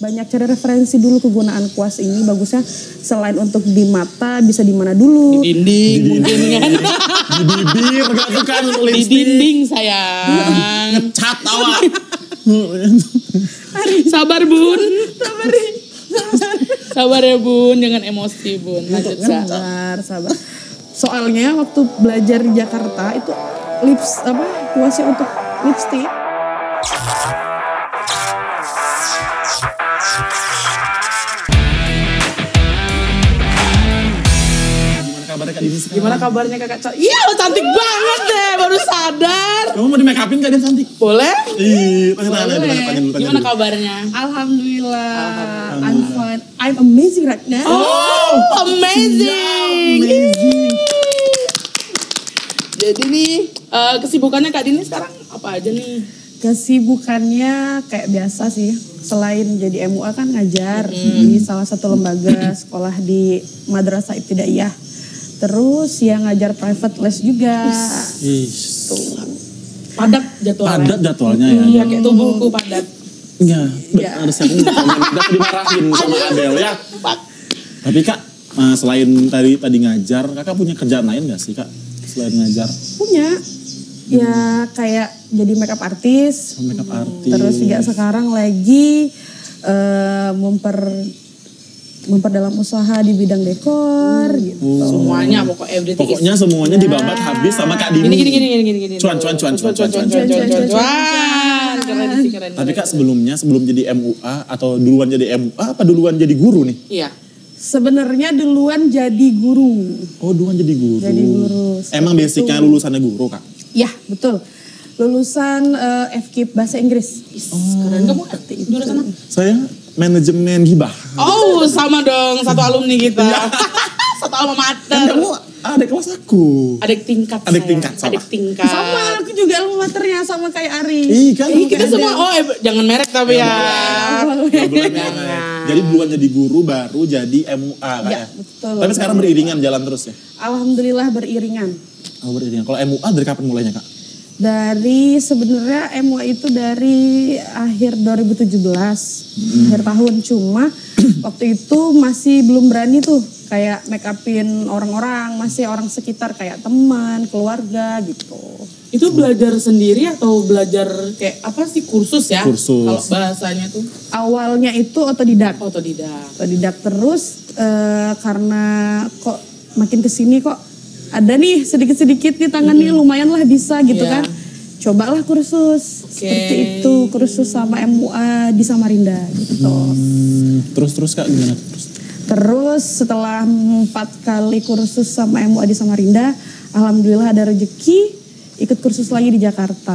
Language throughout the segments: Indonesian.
banyak cari referensi dulu kegunaan kuas ini. Bagusnya selain untuk di mata bisa di mana dulu? Di dinding mungkin kan. Di bibir gak tuh kan Di lipstick. dinding sayang. Ngecat awak. Sabar Bun. Sabar ya Bun, jangan emosi Bun. Lanjut Sa. Sabar. Soalnya waktu belajar di Jakarta itu kuasnya untuk lipstick. Gimana kabarnya kakak cantik? Iya lo cantik banget deh, baru sadar. Kamu mau di make upin gak dia cantik? Boleh? Ih, tanya dulu. Gimana kabarnya? Alhamdulillah. I'm fine. I'm amazing right now. Oh, amazing. Jadi nih, kesibukannya Kak Dini sekarang apa aja nih? Kesibukannya kayak biasa sih. Selain jadi MUA kan ngajar di salah satu lembaga sekolah di Madrasah Ibtidaiyah. Terus ya ngajar private les juga. Padat jadwalnya. Padat jadwalnya ya. Iya, kayak tubuhku padat. Iya, harus aku udah dimarahin sama Adel ya. Tapi Kak, selain tadi ngajar, Kakak punya kerjaan lain gak sih Kak? Selain ngajar? Punya. Ya kayak jadi makeup artist. Makeup artist. Terus juga sekarang lagi memperdalam usaha di bidang dekor gitu. Semuanya everything. Pokoknya semuanya dibabat habis sama Kak Dini. Gini. Cuan. Keren sih, keren. Tapi Kak sebelum jadi MUA atau duluan jadi MUA apa duluan jadi guru nih? Iya. Sebenarnya duluan jadi guru. Oh duluan jadi guru. Jadi guru. Emang basicnya lulusannya guru Kak? Ya betul. Lulusan FKIP bahasa Inggris. Keren, kamu jurusan apa? Saya manajemen hibah. Oh sama dong, satu alumni kita. Satu alma mater. Kan kamu adik kelas aku. Adik tingkat. Sama aku juga alma maternya sama kayak Ari. Kan kita semua, jangan merek tapi ya. Jadi duluan jadi guru baru jadi MUA Kak ya? Betul. Tapi sekarang beriringan jalan terus ya? Alhamdulillah beriringan. Oh beriringan. Kalau MUA dari kapan mulainya Kak? Dari sebenarnya MUA itu dari akhir 2017, akhir tahun. Cuma waktu itu masih belum berani tuh kayak make upin orang-orang, masih orang sekitar kayak teman, keluarga gitu. Itu belajar sendiri atau belajar kayak apa sih kursus ya? Kursus. Kalau bahasanya tuh. Awalnya itu otodidak. Otodidak Terus karena kok makin kesini kok ada nih sedikit-sedikit di tangan nih lumayan lah bisa gitu kan. Cobalah kursus. Seperti itu, kursus sama MUA di Samarinda gitu. Terus Kak gimana? Terus setelah 4 kali kursus sama MUA di Samarinda, alhamdulillah ada rezeki ikut kursus lagi di Jakarta.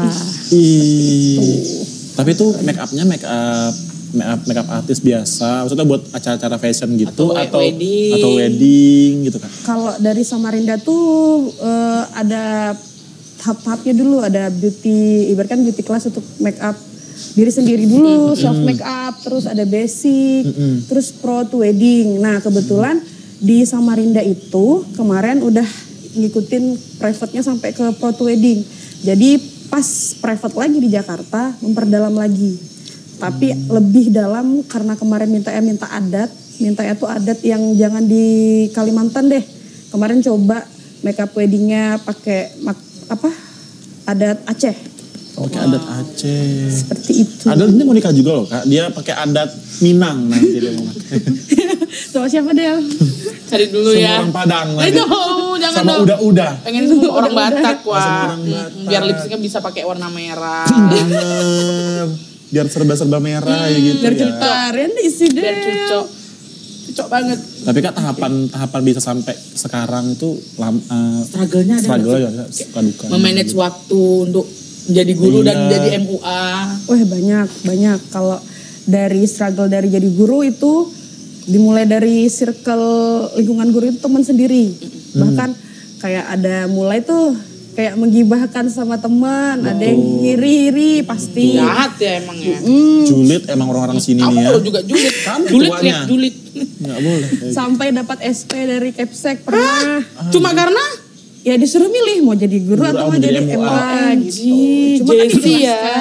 Tapi itu make up artis biasa, maksudnya buat acara-acara fashion gitu atau wedding gitu kan? Kalau dari Samarinda tuh ada tahap-tahapnya dulu, ada beauty, ibaratkan beauty class untuk make up diri sendiri dulu, self make up, terus ada basic, terus pro to wedding. Nah kebetulan di Samarinda itu kemarin udah ngikutin private-nya sampai ke pro to wedding. Jadi pas private lagi di Jakarta memperdalam lagi. Tapi lebih dalam karena kemarin minta adat yang jangan di Kalimantan deh. Kemarin coba makeup weddingnya pakai adat Aceh. Oke, adat Aceh. Seperti itu. Adat ini mau nikah juga loh Kak, dia pakai adat Minang nanti dia mau. Sama siapa Del? Cari dulu ya. Sama orang Padang nanti. Itu jangan sama dong. udah. Pengen semua orang Batak wah. Orang Batak. Biar lipstiknya bisa pakai warna merah. Bener. Biar serba-serba merah ya gitu Biar ya. ceritain isi Del. Biar cocok banget. Tapi Kak tahapan bisa sampai sekarang itu struggle-nya ada suka duka. Memanage waktu untuk menjadi guru dan jadi MUA. Wah banyak. Kalau dari struggle dari jadi guru itu dimulai dari circle lingkungan guru itu teman sendiri. Bahkan kayak ada mulai tuh kayak menggibahkan sama teman, ada yang iri pasti. Jahat ya emang ya. Julid emang orang-orang sini nih ya. Kamu juga julid. Julid. Nggak boleh. Sampai dapat SP dari Kepsek pernah. Cuma karena? Ya disuruh milih mau jadi guru atau mau jadi MUA gitu. Cuma kan dijelaskan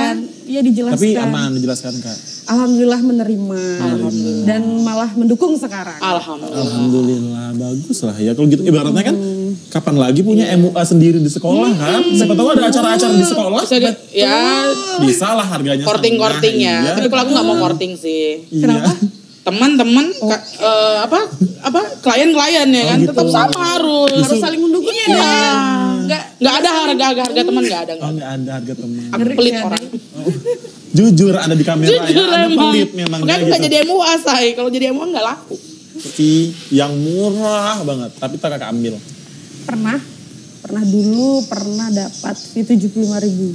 Iya dijelaskan. Tapi aman dijelaskan Kak. Alhamdulillah menerima. Dan malah mendukung sekarang. Alhamdulillah. Bagus lah ya. Kalau gitu ibaratnya kan kapan lagi punya MUA sendiri di sekolah kan? Siapa tahu ada acara-acara di sekolah. Ya Bisa lah harganya korting-korting ya. Iya. Tapi kalau aku nggak mau korting sih. Kenapa? Teman-teman klien-klien ya kan gitu. tetap sama harus saling mendukung. Iya. Nggak ada harga teman nggak ada. Oh nggak ada harga teman. Aku pelit orang. Jujur ada di kamera ya. Jujur Ada emang. pelit memang Makanya aku gitu. nggak jadi MUA say. Kalau jadi MUA nggak laku. Seperti yang murah banget. Tapi tak Kakak ambil. Pernah dulu dapat fee 75.000.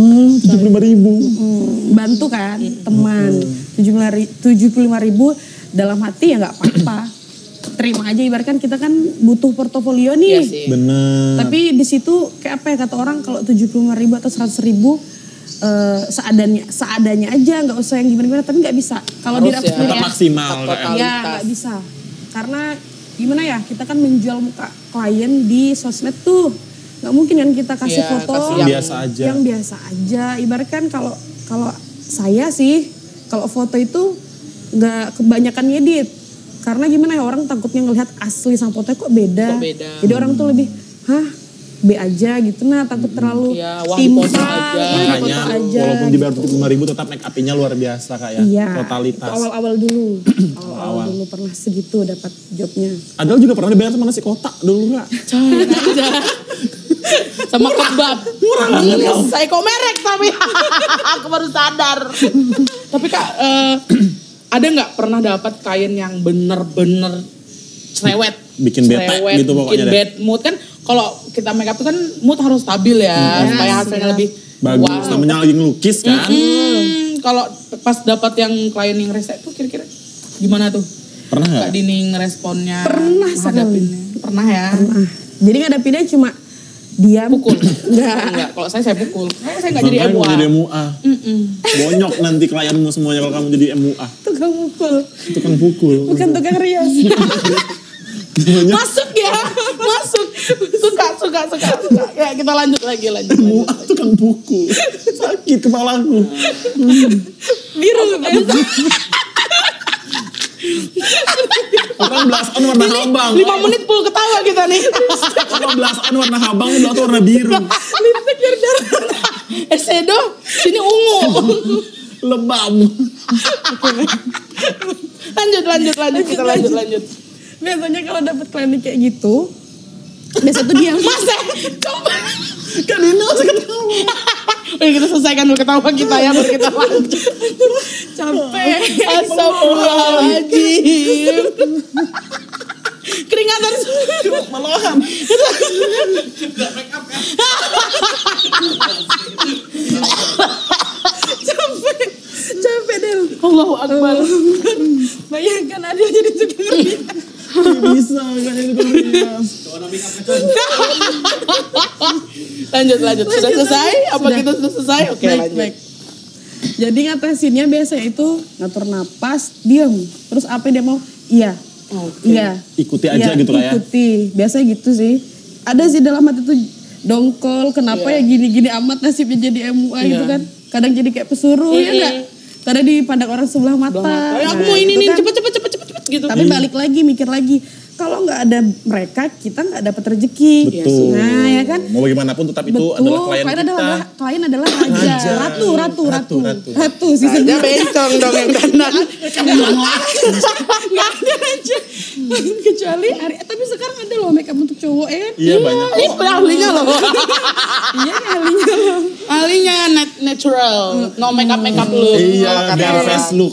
75.000. Bantu kan teman. 75.000 dalam hati ya nggak apa-apa. Terima aja ibaratkan kita kan butuh portofolio nih. Iya sih. Bener. Tapi di situ kayak apa ya kata orang kalau 75.000 atau 100.000 seadanya aja, nggak usah yang gimana-gimana. Tapi nggak bisa. Kalau Harus di Tetap maksimal. Total. ya nggak bisa. Karena gimana ya kita kan menjual muka klien di sosmed tuh. Nggak mungkin kan kita kasih Iya, foto kasih yang biasa aja. Yang biasa aja. Ibaratkan kalau saya sih kalau foto itu nggak kebanyakan ngedit. Karena gimana ya orang takutnya ngelihat asli sama fotonya kok beda. Jadi orang tuh lebih B aja gitu takut terlalu foto Makanya walaupun dibayar 75.000 tetap make up-nya luar biasa Kak ya. Iya. Totalitas. Awal-awal dulu. Awal dulu pernah segitu dapat jobnya. Adel juga pernah dibayar sama nasi kotak dulu Kak. aja. Sama kebab. Saya kok merek tapi aku baru sadar. Tapi Kak, ada nggak pernah dapat klien yang bener-bener cerewet? Bikin bete gitu pokoknya bikin deh. bad mood kan. Kalau kita make up tuh kan mood harus stabil ya. Supaya hasilnya lebih Bagus, namanya lagi ngelukis kan. Kalau pas dapat yang klien yang rese tuh kira-kira gimana tuh? Pernah nggak? Kak Dini ngeresponnya? Pernah sekali. menghadapinnya? Pernah ya? Jadi ngadapinnya cuma diam. Pukul? Enggak. Kalau saya pukul. Saya nggak jadi Makanya MUA. kamu jadi MUA. Bonyok nanti klienmu semuanya kalau kamu jadi MUA. Tukang pukul. Tukang pukul. Bukan tukang rias. Masuk ya, masuk. Suka. Ya kita lanjut lagi. MUA tukang pukul. Sakit kepalaku. Biru. Orang belasan warna habang. 5 menit full ketawa kita nih. Orang belasan warna habang, belasan warna biru. Lipstick biar eyeshadow, sini ungu. Lebam. Lanjut, kita lanjut. Biasanya kalau dapet klien kayak gitu, biasa tuh diam. Masa, coba. Kan ini masih ketawa. Oke, kita selesaikan dulu ketawa kita ya, baru kita lanjut. Capek. Astagfirullahaladzim. Keringatan. Malahan. Capek Del. Allahu Akbar. Bayangkan ada jadi tukang rias. Bisa kan ini tukang rias. Lanjut. Sudah selesai? Apa kita sudah selesai? Oke, lanjut. Baik. Jadi ngatasinnya biasanya itu ngatur napas, diam. Terus apa yang dia mau? Iya. Iya. Ikuti aja gitu lah ya. Ikuti. Biasanya gitu sih. Ada sih dalam hati tuh dongkol. Kenapa ya gini-gini amat nasibnya jadi MUA gitu kan. Kadang jadi kayak pesuruh ya enggak? Kadang dipandang orang sebelah mata. Aku mau ini kan. cepet gitu. Tapi balik lagi, mikir lagi. Kalau nggak ada mereka, kita nggak dapat rezeki. Betul. Nah ya kan. Mau bagaimanapun tetap itu Betul. adalah klien kita. Klien adalah raja. Ratu sih Raja sebenarnya. bencong dong yang kanan. Nggak ada raja. Kecuali hari. Tapi sekarang ada loh makeup untuk cowok ya kan. Iya banyak. Ini ahlinya loh. Iya ahlinya loh. Ahlinya natural. No makeup look. Iya, bare face look.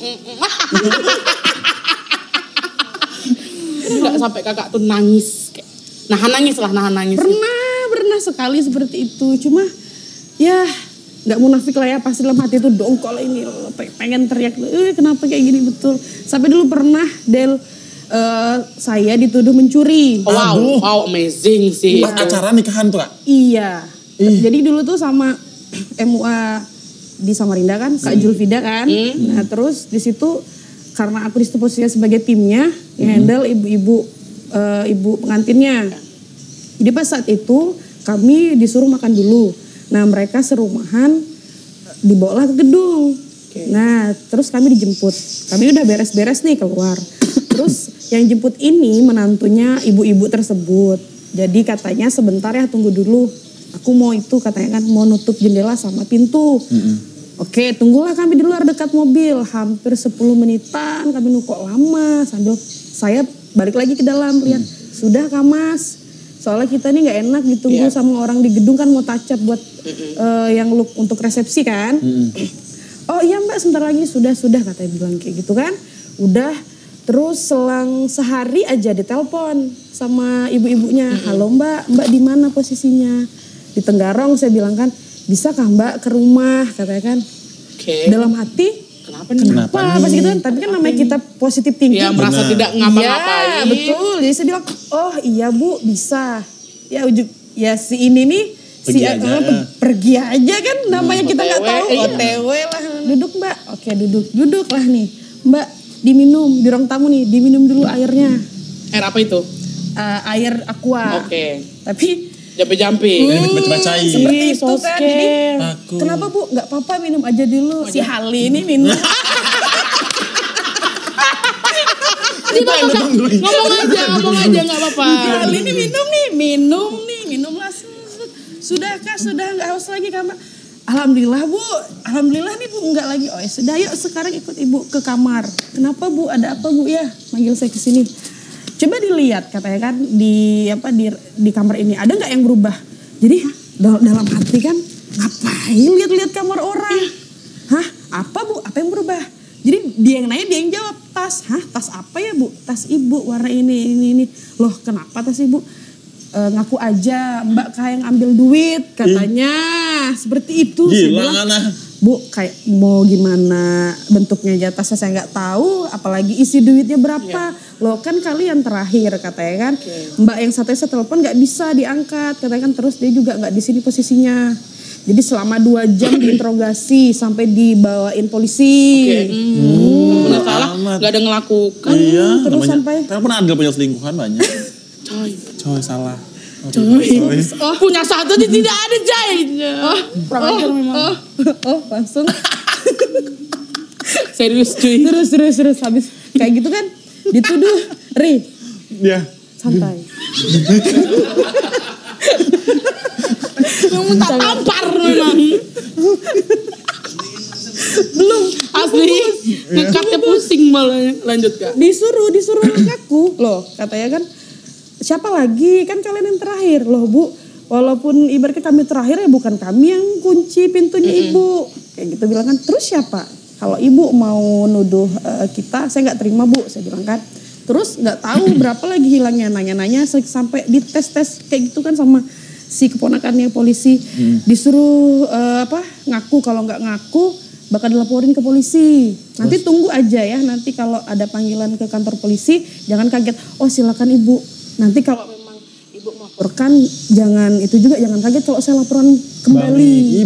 Enggak sampai kakak tuh nangis kayak nahan nangis. Pernah sekali seperti itu. Cuma ya nggak munafik lah ya, pasti dalam hati itu dongkol ini loh, pengen teriak, kenapa kayak gini betul. Sampai dulu pernah saya dituduh mencuri. Wow, amazing sih. Pas acara nikahan tuh Kak? Iya. Jadi dulu tuh sama MUA di Samarinda kan, Kak Julfida kan. Nah terus di situ karena aku di situ posisinya sebagai timnya, yang handle ibu pengantinnya. Jadi pas saat itu kami disuruh makan dulu. Nah mereka serumahan dibawalah ke gedung. Nah, terus kami dijemput. Kami udah beres-beres nih keluar. Terus yang jemput ini menantunya ibu-ibu tersebut. Jadi katanya sebentar ya, tunggu dulu. Aku mau itu katanya kan mau nutup jendela sama pintu. Oke, tunggulah kami di luar dekat mobil. Hampir 10 menitan kami nunggu, kok lama. Sambil saya balik lagi ke dalam lihat, sudah Kak Mas. Soalnya kita nih gak enak ditunggu sama orang di gedung kan mau touch up buat yang look untuk resepsi kan. Oh iya Mbak sebentar lagi, sudah katanya bilang kayak gitu kan. Udah, terus selang sehari aja ditelepon sama ibu-ibunya. Halo Mbak di mana posisinya? Di Tenggarong, saya bilang kan. Bisakah Mbak ke rumah katanya kan. Dalam hati kenapa pas gitu kan, tapi kan namanya kita positif tinggi. Ya merasa tidak ngapa-ngapain. Iya betul, jadi saya bilang oh iya Bu bisa. Ya si ini nih pergi aja kan, namanya kita gak tahu. OTW lah, duduk Mbak. Oke duduk lah nih. Mbak diminum, di ruang tamu nih, diminum dulu airnya. Air apa itu? Air aqua. Tapi jampi-jampi. Baca-bacain. Seperti itu kan. Jadi, kenapa Bu? Gak apa-apa minum aja dulu. Si Hali ini minum. Ngomong aja gak apa-apa. Si Hali ini minum lah. Sudah Kak, sudah gak haus lagi Kak Mbak. Alhamdulillah Bu, alhamdulillah nih Bu enggak lagi. Oh ya sudah yuk sekarang ikut Ibu ke kamar. Kenapa Bu? Ada apa Bu ya? Manggil saya ke sini. Coba dilihat katanya kan di kamar ini ada nggak yang berubah? Jadi dalam hati kan ngapain lihat-lihat kamar orang? Hah? Apa Bu? Apa yang berubah? Jadi dia yang nanya, dia yang jawab, tas. Hah? Tas apa ya Bu? Tas Ibu warna ini. Loh kenapa tas Ibu? Ngaku aja Mbak kayak yang ambil duit katanya. Seperti itu. Gila Ana. Bu kayak mau gimana bentuknya aja tasnya saya nggak tahu, apalagi isi duitnya berapa. Loh kan kalian terakhir katanya kan. Mbak yang satunya saya telepon nggak bisa diangkat katanya kan, terus dia juga nggak di sini posisinya. Jadi selama 2 jam diinterogasi sampai dibawain polisi. Benar salah nggak ada ngelakukan. Iya, terus namanya, sampai pernah ada punya selingkuhan banyak. Coy salah. Punya satu tidak ada jahitnya. Langsung. Serius cuy. Terus habis kayak gitu kan dituduh, Ri. Iya. Santai. Kamu tak tampar memang. Belum asli ngekatnya pusing malah. Lanjut Kak. Disuruh ngaku loh katanya kan. Siapa lagi? Kan kalian yang terakhir. Loh Bu, walaupun ibaratnya kami terakhir ya bukan kami yang kunci pintunya Ibu. Kayak gitu bilang kan. Terus siapa? Kalau Ibu mau nuduh kita, saya gak terima Bu. Saya bilang kan. Terus gak tahu berapa lagi hilangnya. Nanya-nanya sampai dites-tes kayak gitu kan sama si keponakannya polisi. Disuruh ngaku. Kalau gak ngaku bakal dilaporin ke polisi. Nanti tunggu aja ya. Nanti kalau ada panggilan ke kantor polisi, jangan kaget. Oh silakan Ibu. Nanti kalau memang Ibu melaporkan, jangan kaget kalau saya laporan kembali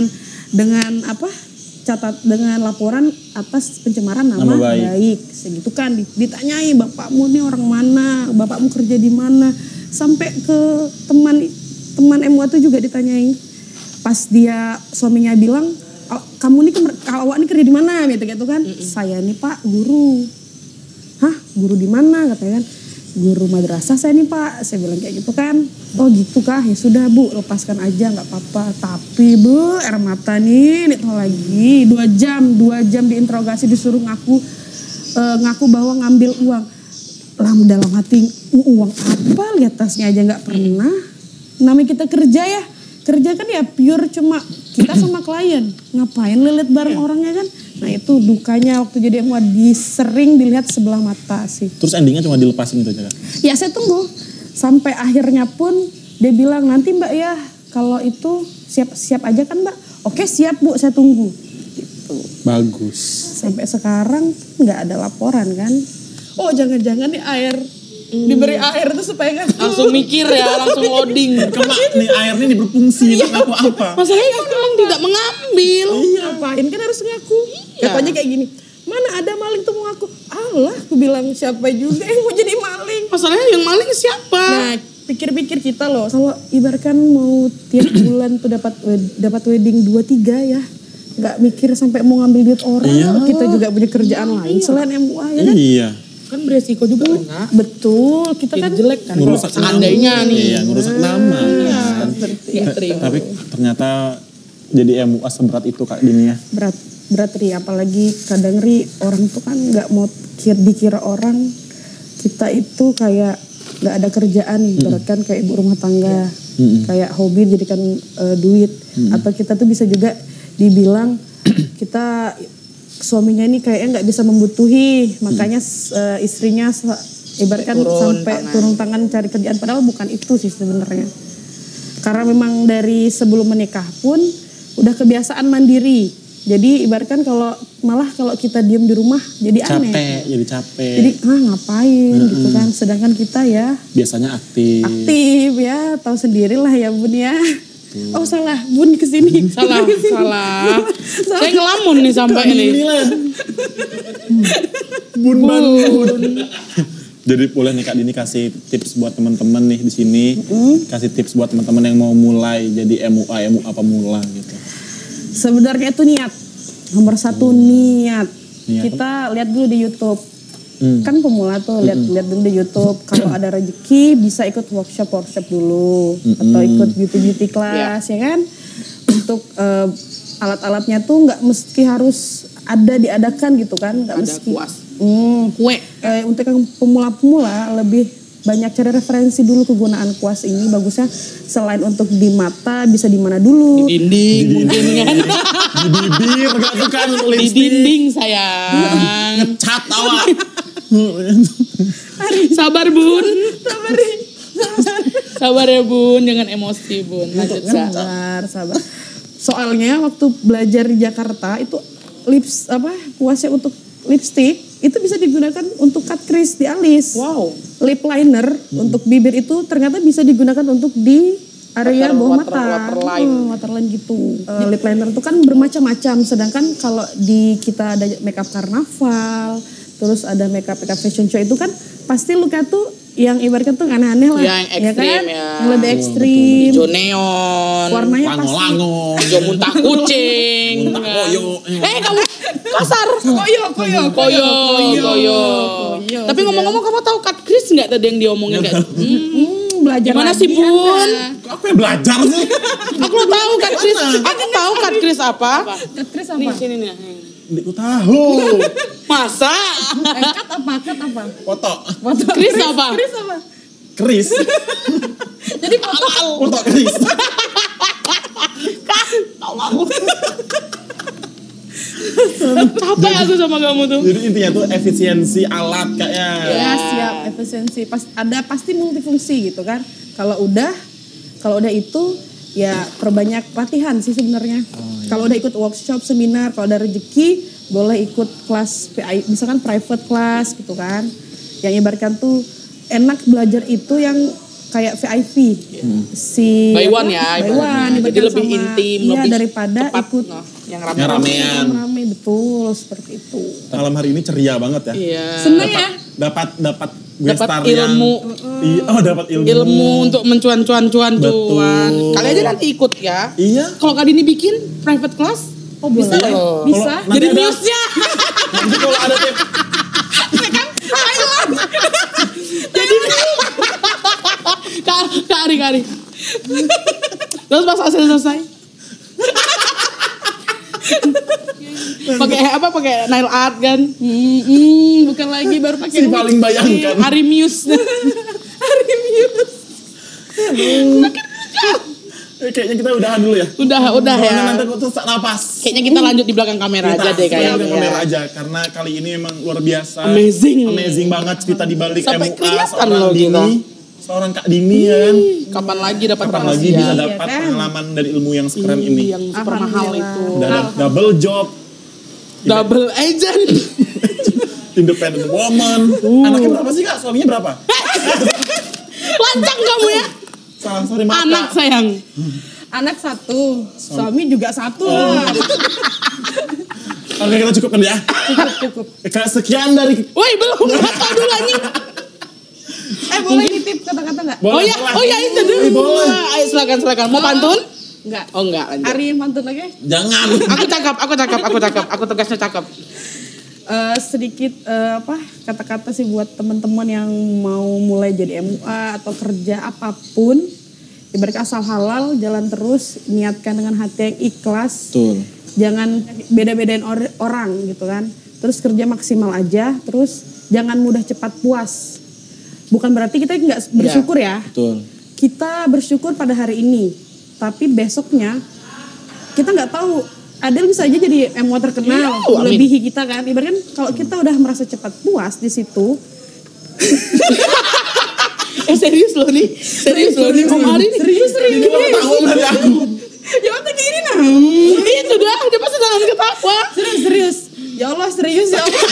dengan laporan atas pencemaran nama baik. Segitu kan ditanyai, bapakmu ini orang mana, bapakmu kerja di mana, sampai ke teman MU itu juga ditanyai. Pas dia suaminya bilang, kamu ini awak ini kerja di mana gitu kan? Saya nih Pak guru. Hah, guru di mana katanya kan? Guru madrasah saya nih Pak, saya bilang kayak gitu kan. Oh gitu kah, ya sudah Bu, lepaskan aja nggak apa-apa. Tapi Bu, air mata nih lagi 2 jam diinterogasi, disuruh ngaku bahwa ngambil uang. Dalam hati, uang apa? Lihat tasnya aja nggak pernah. Namanya kita kerja kan ya pure cuma kita sama klien. Ngapain lihat bareng orangnya kan? Nah itu dukanya waktu jadi MUA, sering dilihat sebelah mata sih. Terus endingnya cuma dilepasin gitu aja Kak? Ya saya tunggu. Sampai akhirnya pun dia bilang nanti Mbak ya kalau itu siap aja kan Mbak. Oke siap Bu, saya tunggu. Gitu. Bagus. Sampai sekarang nggak ada laporan kan. Oh jangan-jangan nih diberi air itu supaya nggak langsung mikir ya, langsung loading. Coba nih airnya ini berfungsi untuk apa? Masalahnya kan memang tidak mengambil. Ngapain kan harus ngaku. Katanya kayak gini, mana ada maling tuh mau ngaku. Allah, aku bilang siapa juga yang mau jadi maling. Masalahnya yang maling siapa? Nah, pikir-pikir kita loh, kalau ibaratkan mau tiap bulan tuh dapat wedding 2-3 ya. nggak mikir sampai mau ngambil duit orang. Iya. Kita juga punya kerjaan lain selain MUA ya kan. Iya. Kan beresiko juga enggak. Betul, kita Jadi kan jelek kan. Ngerusak Seandainya nama. nih. Iya, ngerusak nama. Kan. Nggak terima. Tapi ternyata jadi MUA seberat itu Kak Dini ya. berat Ri, apalagi kadang Ri orang tuh kan nggak mau dikira orang kita itu kayak nggak ada kerjaan, berat kan kayak ibu rumah tangga, kayak hobi jadikan duit, atau kita tuh bisa juga dibilang kita suaminya ini kayaknya nggak bisa membutuhi, makanya istrinya ibaratkan sampai turun tangan cari kerjaan, padahal bukan itu sih sebenarnya. Karena memang dari sebelum menikah pun udah kebiasaan mandiri. Jadi ibaratkan kalau kita diem di rumah jadi aneh. Jadi capek. Jadi ngapain gitu kan. Sedangkan kita ya biasanya aktif ya, tahu sendirilah ya Bun ya. Oh salah, Bun kesini. Salah. Saya ngelamun nih sampai ini. Bun. Jadi boleh nih Kak Dini kasih tips buat teman-teman nih di sini. Kasih tips buat teman-teman yang mau mulai jadi MUA pemula gitu. Sebenarnya itu niat. Nomor satu niat. Kita lihat dulu di YouTube. Kan pemula tuh lihat dulu di YouTube. Kalau ada rezeki bisa ikut workshop dulu atau ikut beauty class ya kan. Untuk alat-alatnya tuh nggak mesti harus diadakan gitu kan, nggak mesti. Kuas. Kue. Untuk yang pemula-pemula lebih banyak cari referensi dulu kegunaan kuas ini. Bagusnya selain untuk di mata bisa di mana dulu? Di dinding mungkin kan. Di bibir gak tuh kan lipstick. Di dinding sayang. Ngecat awak. Sabar Bun. Sabar ya Bun, jangan emosi Bun. Lanjut Sabar. Soalnya waktu belajar di Jakarta itu kuasnya untuk lipstick itu bisa digunakan untuk cut crease di alis. Wow. Lip liner untuk bibir itu ternyata bisa digunakan untuk di area bawah mata. Waterline gitu. Lip liner itu kan bermacam-macam. Sedangkan kalau di kita ada makeup karnaval, terus ada makeup fashion show itu kan pasti looknya tuh yang ibaratnya tuh aneh-aneh lah. Yang ekstrim ya. Yang lebih ekstrim. Hijau neon. Warnanya pasti. Lango-lango. Hijau muntah kucing. Muntah koyo. Kamu kasar. Koyo. Tapi ngomong-ngomong kamu tahu cut crease nggak tadi yang diomongin nggak? Belajar gimana lagi sih Bun? Apa yang belajar sih? Aku tahu cut crease. Aku tahu cut crease apa? Cut crease apa? Nih sini nih. Aku tahu. Masa? Cut apa? Foto. Crease apa? Keris. Jadi Foto keris. Capek aku sama kamu tuh. Jadi intinya tuh efisiensi alat kayaknya. Ya siap, efisiensi. Pasti multifungsi gitu kan. Kalau udah itu ya perbanyak latihan sih sebenarnya. Kalau udah ikut workshop, seminar, kalau ada rezeki boleh ikut kelas PI, misalkan private class gitu kan. Yang ibaratkan tuh enak belajar itu yang kayak VIP. Si by one ya. By one. Jadi lebih intim, iya, lebih daripada tepat, ikut yang ramean. Rame betul seperti itu. Malam hari ini ceria banget ya. Iya. Seneng ya. Dapat Dapat ilmu. Dapat ilmu. Ilmu untuk mencuan-cuan. Betul. Kali aja nanti ikut ya. Iya. Kalau kali ini bikin private class, Bisa boleh. loh. Bisa. Kalau Jadi nanti ada- newsnya. Nanti kalau ada tips. Jadi Kari. Terus pas selesai. Pakai nail art kan? Bukan lagi baru pakai Si paling bayangkan. Hari Muse. Kayaknya kita udahan dulu ya. Udah ya. Soalnya nanti aku tuh sesak napas. Kayaknya kita lanjut di belakang kamera aja deh kayaknya. Kita kamera aja karena kali ini memang luar biasa. Amazing banget cerita di balik Sampai MUA kelihatan seorang loh kita. Dini. Seorang Kak Dini kan. Kapan lagi dapat Kapan rahasia? lagi bisa Iya dapat kan? pengalaman dari ilmu yang sekeren ini. Yang super mahal itu. Udah ada double job, Double agent. independent woman. Anaknya berapa sih Kak? Suaminya berapa? Lancang kamu ya. Sorry maaf Anak Kak. sayang. Anak 1, suami juga 1 Oh. lah. Oke kita cukupkan ya. Cukup. Kak sekian dari. Woi belum kata dulu anjing. Boleh nitip kata-kata nggak? Oh ya itu dulu. Boleh. Ayo silakan. Mau pantun? Enggak. Oh enggak, lanjut. Ari pantun lagi. Jangan. Aku tegasnya cakep. Sedikit kata-kata sih buat teman-teman yang mau mulai jadi MUA atau kerja apapun, ibarat asal halal, jalan terus, niatkan dengan hati yang ikhlas. Betul. Jangan beda-bedain orang gitu kan. Terus kerja maksimal aja, terus jangan mudah cepat puas. Bukan berarti kita nggak bersyukur ya. Betul. Kita bersyukur pada hari ini, tapi besoknya kita nggak tahu. Adel bisa aja jadi MUA terkenal, melebihi kita kan. Ibaratnya kalau kita udah merasa cepat puas di situ. Serius loh nih Om Ari nih. Serius. Tahu dari aku. Jawabnya gini nah. Itu dah, dia pasti jangan ketawa. Serius. Ya Allah serius ya Allah.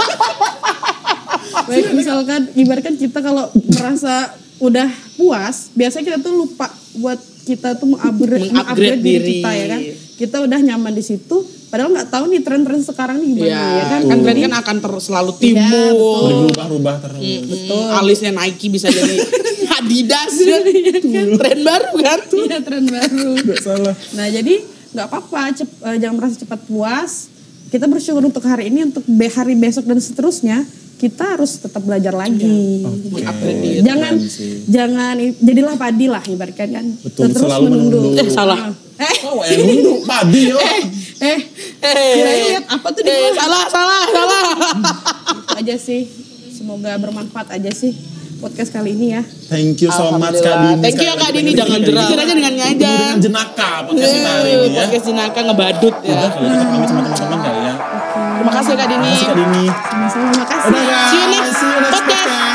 Baik, misalkan ibaratkan kita kalau merasa udah puas, biasanya kita tuh lupa buat kita tuh mengupgrade diri kita ya kan. Kita udah nyaman di situ, padahal nggak tahu nih tren-tren sekarang nih gimana ya kan. Kan tren kan akan selalu timbul. Berubah-ubah terus. Betul. Alisnya Nike bisa jadi Adidas. Tren baru kan? Iya, tren baru. Nggak salah. Nah jadi nggak apa-apa, jangan merasa cepat puas. Kita bersyukur untuk hari ini, untuk hari besok dan seterusnya. Kita harus tetap belajar lagi. Okay. Jangan jadilah padi lah ibaratkan kan. Betul, terus selalu menunduk. Salah. Kau yang nunduk padi yo. Kirain lihat apa tuh di bawah. Salah. Itu aja sih. Semoga bermanfaat aja sih podcast kali ini ya. Thank you so much Kak Dini. Thank you ya Kak Dini, jangan jerah. Pikir aja dengan nyaja. Dengan jenaka podcast kita hari ini ya. Podcast jenaka ngebadut ya. Kita pamit sama teman-teman kali ya. Terima kasih Kak Dini. Terima kasih Kak Dini. Sama-sama, makasih. Udah guys. See you next podcast.